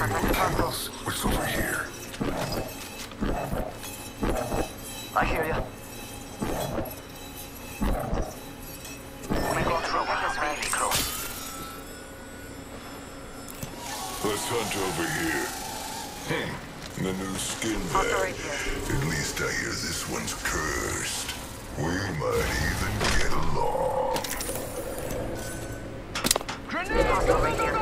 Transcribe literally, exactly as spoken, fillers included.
Animals, what's over here? I hear you. We got trouble. Really close. Let's hunt over here. Hmm. The new skin bag. At least I hear this one's cursed. We might even get along. Grenade! Hostile right here.